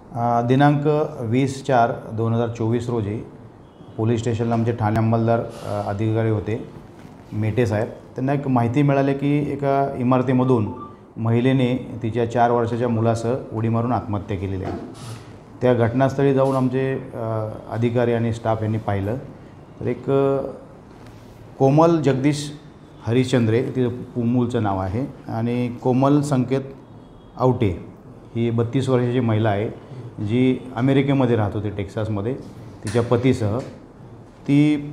दिनांक 20/4/2024 रोजी पोलीस स्टेशनला आमचे ठाणे अंमलदार अधिकारी होते मेटे साहेब. त्यांना एक माहिती मिळाली की एका इमारतीमधून महिलेने तिच्या 4 वर्षाच्या मुलासह उडी मारून आत्महत्या केलेली आहे. त्या घटनास्थळी जाऊन आमचे अधिकारी आणि स्टाफ यांनी पाहिलं तर एक कोमल जगदीश हरिश्चंद्रे तिचं मूलचं नाव आहे आणि कोमल संकेत आवटे ही 32 वर्षाची महिला आहे जी अमेरिकेमध्ये राहत होती टेक्सासमध्ये तिच्या पतीसह. ती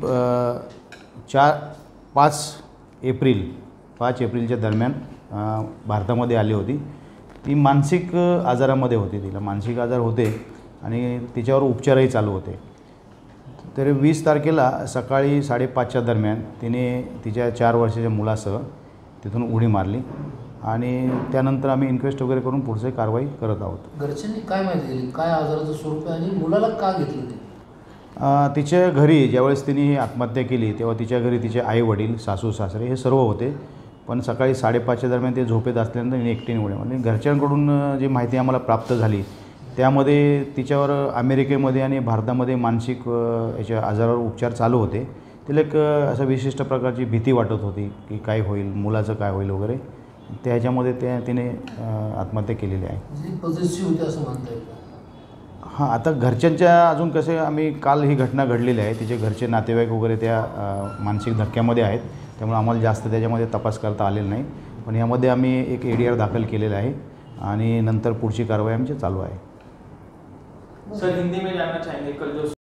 5 एप्रिलच्या दरम्यान भारतामध्ये आली होती. ती मानसिक आजारामध्ये होती, तिला मानसिक आजार होते आणि तिच्यावर उपचारही चालू होते. तर 20 तारखेला सकाळी 5:30च्या दरम्यान तिने तिच्या 4 वर्षाच्या मुलासह तिथून उडी मारली आणि त्यानंतर आम्ही इन्क्वेस्ट वगैरे करून पुढची कारवाई करत आहोत. घरच्यांनी काय माहिती दिली, काय आजाराचं स्वरूप आहे आणि मुलाला का घेतलं ते? तिच्या घरी ज्यावेळेस तिने ही आत्महत्या केली तेव्हा तिच्या घरी तिचे आई वडील सासू सासरे हे सर्व होते, पण सकाळी 5:30च्या दरम्यान ते झोपेत असल्यानंतर तिने एकटीने उडी मारली. घरच्यांकडून जी माहिती आम्हाला प्राप्त झाली त्यामध्ये तिच्यावर अमेरिकेमध्ये आणि भारतामध्ये मानसिक याच्या आजारावर उपचार चालू होते. तिला एक असं विशिष्ट प्रकारची भीती वाटत होती की काय होईल, मुलाचं काय होईल वगैरे. त्याच्यामध्ये तिने आत्महत्या केलेली आहे. पॉझिटिव्ह होते असं म्हणता येईल. हां, आता घरच्यांच्या अजून कसं आम्ही काल ही घटना घडलेली आहे, तिचे घरचे नातेवाईक वगैरे त्या मानसिक धक्क्यामध्ये आहेत, त्यामुळे आम्हाला जास्त त्याच्यामध्ये तपास करता आलेला नाही. पण यामध्ये आम्ही एक ADR दाखल केलेला आहे आणि नंतर पुढची कारवाई आमची चालू आहे. सर, हिंदी में जानना चाहेंगे, कल जो